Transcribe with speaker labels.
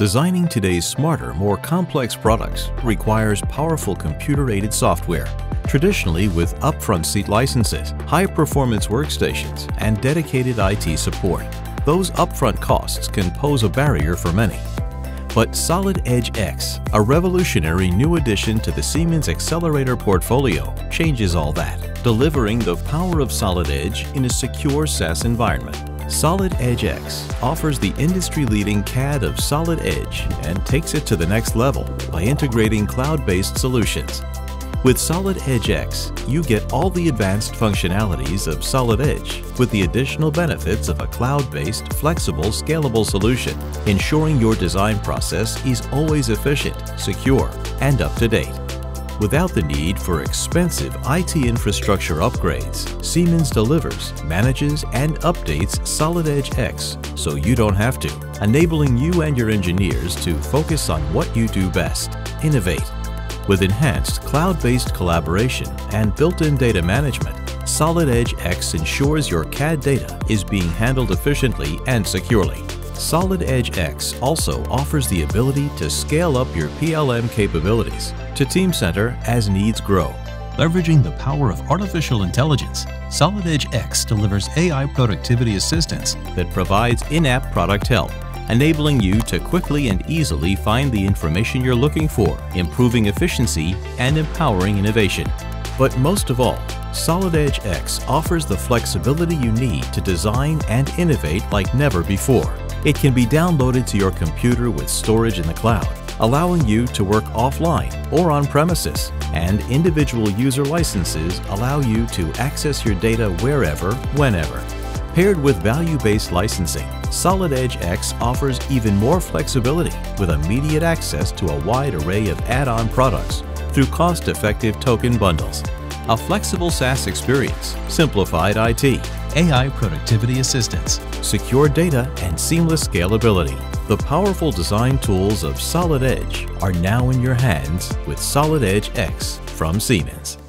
Speaker 1: Designing today's smarter, more complex products requires powerful computer-aided software. Traditionally, with upfront seat licenses, high-performance workstations, and dedicated IT support, those upfront costs can pose a barrier for many. But Solid Edge X, a revolutionary new addition to the Siemens Accelerator portfolio, changes all that, delivering the power of Solid Edge in a secure SaaS environment. Solid Edge X offers the industry-leading CAD of Solid Edge and takes it to the next level by integrating cloud-based solutions. With Solid Edge X, you get all the advanced functionalities of Solid Edge with the additional benefits of a cloud-based, flexible, scalable solution, ensuring your design process is always efficient, secure, and up-to-date. Without the need for expensive IT infrastructure upgrades, Siemens delivers, manages, and updates Solid Edge X so you don't have to, enabling you and your engineers to focus on what you do best: innovate. With enhanced cloud-based collaboration and built-in data management, Solid Edge X ensures your CAD data is being handled efficiently and securely. Solid Edge X also offers the ability to scale up your PLM capabilities to Teamcenter as needs grow. Leveraging the power of artificial intelligence, Solid Edge X delivers AI productivity assistance that provides in-app product help, enabling you to quickly and easily find the information you're looking for, improving efficiency and empowering innovation. But most of all, Solid Edge X offers the flexibility you need to design and innovate like never before. It can be downloaded to your computer with storage in the cloud, allowing you to work offline or on premises, and individual user licenses allow you to access your data wherever, whenever. Paired with value-based licensing, Solid Edge X offers even more flexibility with immediate access to a wide array of add-on products through cost-effective token bundles. A flexible SaaS experience, simplified IT, AI productivity assistance, secure data, and seamless scalability. The powerful design tools of Solid Edge are now in your hands with Solid Edge X from Siemens.